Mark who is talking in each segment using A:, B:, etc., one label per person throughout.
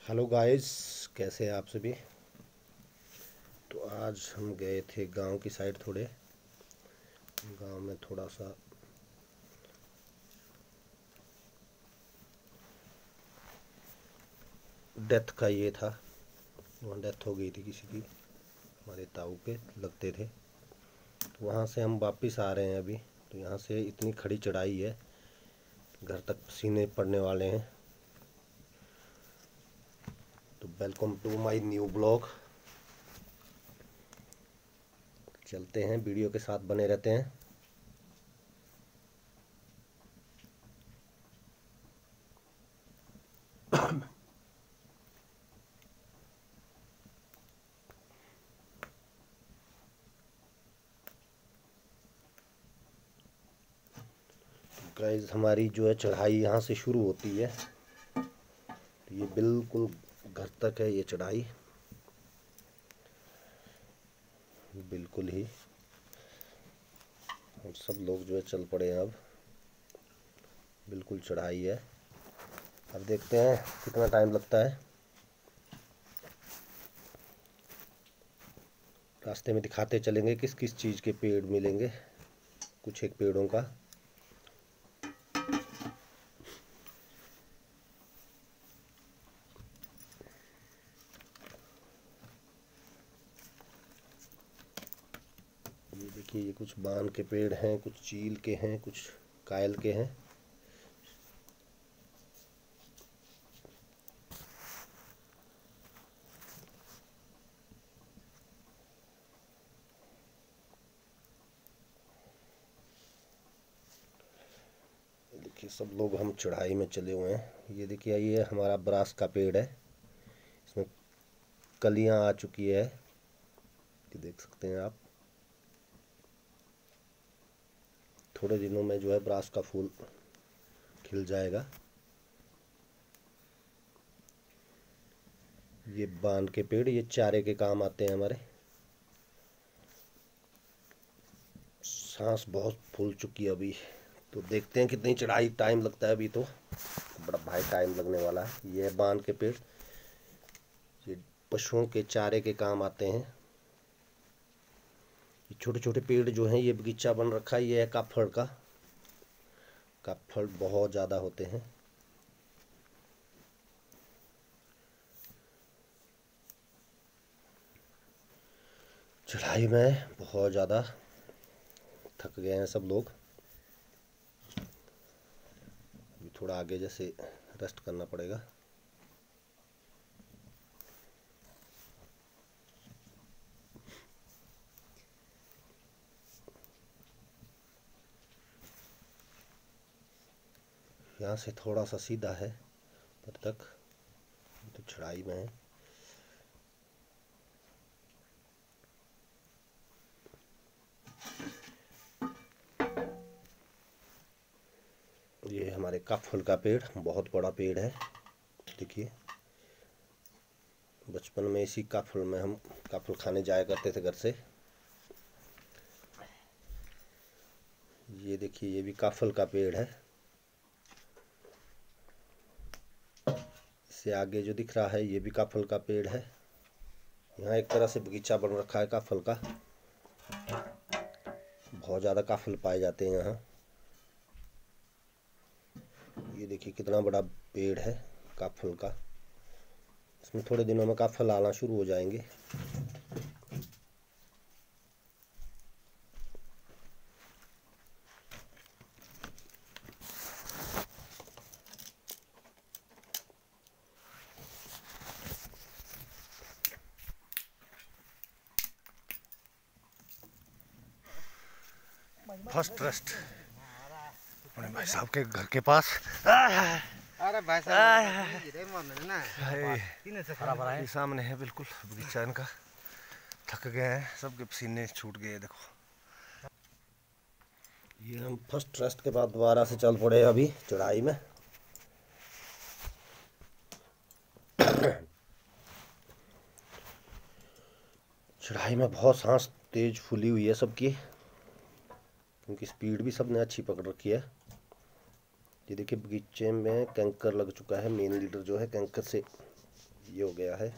A: Hello guys, कैसे हैं आप सभी। तो आज हम गए थे गांव की साइड। थोड़े गांव में थोड़ा सा डेथ का ये था। वहाँ डेथ हो गई थी किसी की, हमारे ताऊ के लगते थे। तो वहाँ से हम वापस आ रहे हैं अभी। तो यहाँ से इतनी खड़ी चढ़ाई है, घर तक पसीने पड़ने वाले हैं। तो welcome to my new blog. चलते हैं, वीडियो के साथ बने रहते हैं। गाइस, हमारी जो है चढ़ाई यहाँ से शुरू होती है। तो ये बिल्कुल घर तक है ये चढ़ाई, बिल्कुल ही। और सब लोग जो है चल पड़े हैं अब। बिल्कुल चढ़ाई है। अब देखते हैं कितना टाइम लगता है। रास्ते में दिखाते चलेंगे किस किस चीज़ के पेड़ मिलेंगे, कुछ एक पेड़ों का। ये देखिए, ये कुछ बान के पेड़ हैं, कुछ चील के हैं, कुछ कायल के हैं। देखिए, सब लोग हम चढ़ाई में चले हुए हैं। ये देखिए, ये हमारा ब्रास का पेड़ है। इसमें कलियां आ चुकी है, कि देख सकते हैं आप। थोड़े दिनों में जो है ब्रास का फूल खिल जाएगा। ये बान के पेड़, ये चारे के काम आते हैं हमारे। सांस बहुत फूल चुकी है अभी। तो देखते हैं कितनी चढ़ाई, टाइम लगता है अभी। तो बड़ा भाई टाइम लगने वाला है। ये है बान के पेड़, ये पशुओं के चारे के काम आते हैं। ये छोटे छोटे पेड़ जो हैं, ये बगीचा बन रखा है। ये है काफड़ का। काफड़ बहुत ज़्यादा होते हैं। चढ़ाई में बहुत ज़्यादा थक गए हैं सब लोग। अभी थोड़ा आगे जैसे रेस्ट करना पड़ेगा। यहाँ से थोड़ा सा सीधा है पर तक, तो चढ़ाई में है। ये हमारे काफल का पेड़, बहुत बड़ा पेड़ है। देखिए, बचपन में इसी काफल में हम काफल खाने जाया करते थे घर से। ये देखिए, ये भी काफल का पेड़ है। इससे आगे जो दिख रहा है, ये भी काफल का पेड़ है। यहाँ एक तरह से बगीचा बन रखा है काफल का। बहुत ज़्यादा काफल पाए जाते हैं यहाँ। ये देखिए कितना बड़ा पेड़ है काफल का। इसमें थोड़े दिनों में काफल आना शुरू हो जाएंगे। फर्स्ट रेस्ट अपने भाई साहब के घर के पास।
B: अरे भाई साहब
A: ये सामने है बिल्कुल बगीचा इनका। थक गए हैं, सबके पसीने छूट गए। देखो, ये हम फर्स्ट रेस्ट के बाद दोबारा से चल पड़े अभी चढ़ाई में। चढ़ाई में बहुत सांस तेज फूली हुई है सबकी, क्योंकि स्पीड भी सबने अच्छी पकड़ रखी है। ये देखिए, बगीचे में कैंकर लग चुका है। मेन लीडर जो है कैंकर से ये हो गया है।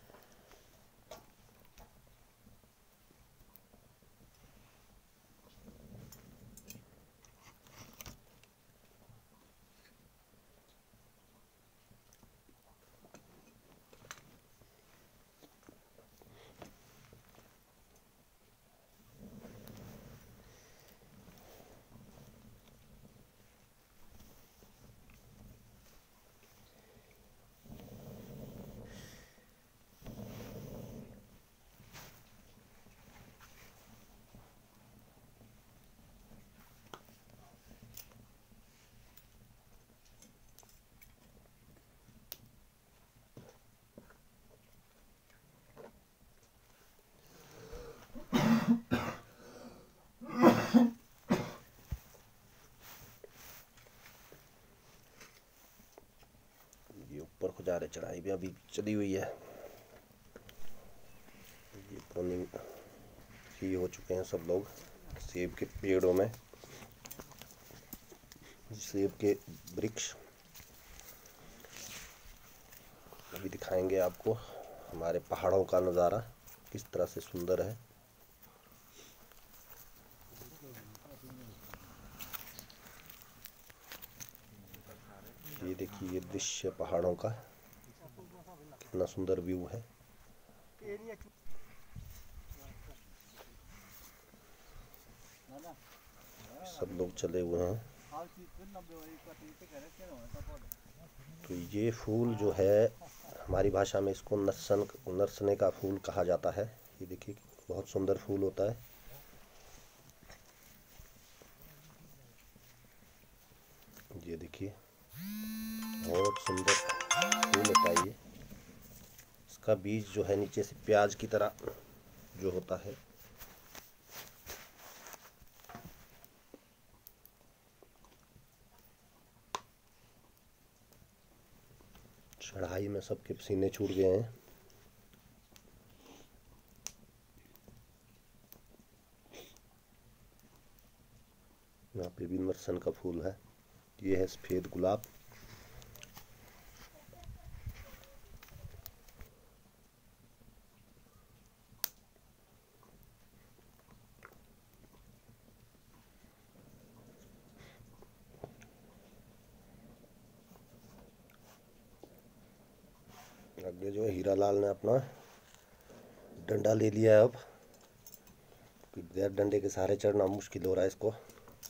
A: ये ऊपर को जा रहे, चढ़ाई भी अभी चली हुई है। ये प्रूनिंग ही हो चुके हैं सब लोग सेब के पेड़ों में। सेब के वृक्ष अभी दिखाएंगे आपको। हमारे पहाड़ों का नज़ारा किस तरह से सुंदर है। ये देखिए, ये दृश्य पहाड़ों का कितना सुंदर व्यू है। सब लोग चले हुए हैं। तो ये फूल जो है, हमारी भाषा में इसको नरसने का फूल कहा जाता है। ये देखिए बहुत सुंदर फूल होता है। ये देखिए बहुत सुंदर फूल होता है ये। इसका बीज जो है नीचे से प्याज की तरह जो होता है। चढ़ाई में सबके पसीने छूट गए हैं। यहाँ पे भी नरसन का फूल है। ये है सफ़ेद गुलाब। आगे जो है हीरा लाल ने अपना डंडा ले लिया है। अब बगैर डंडे के सहारे चढ़ना मुश्किल हो रहा है इसको।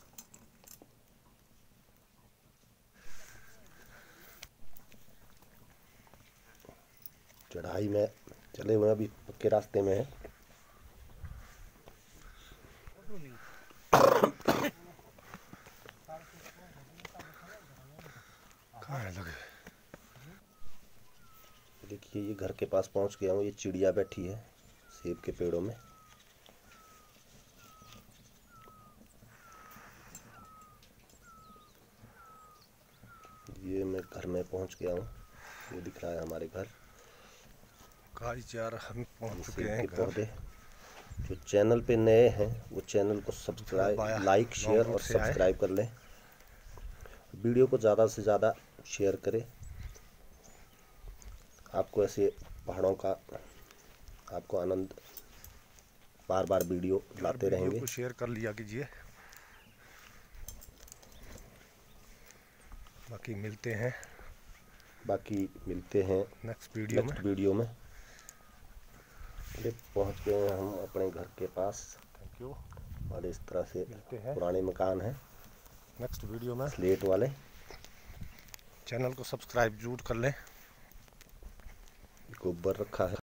A: चढ़ाई में चले हुए अभी पक्के रास्ते में है। देखिए ये घर के पास पहुंच गया हूँ। ये चिड़िया बैठी है सेब के पेड़ों में। ये मैं घर में पहुंच गया हूँ। ये दिख रहा है हमारे घर।
B: हम पहुंच चुके हैं
A: पौधे। जो चैनल पे नए हैं वो चैनल को सब्सक्राइब, लाइक, शेयर और सब्सक्राइब कर लें। वीडियो को ज़्यादा से ज़्यादा शेयर करें। आपको ऐसे पहाड़ों का आपको आनंद बार बार वीडियो लाते रहेंगे।
B: शेयर कर लिया कीजिए। बाकी मिलते हैं नेक्स्ट वीडियो में।
A: पहुंच गए हैं हम अपने घर के पास।
B: Thank you.
A: और इस तरह से पुराने मकान हैं
B: नेक्स्ट वीडियो में
A: स्लेट वाले।
B: चैनल को सब्सक्राइब जरूर कर लें।
A: गोबर रखा है।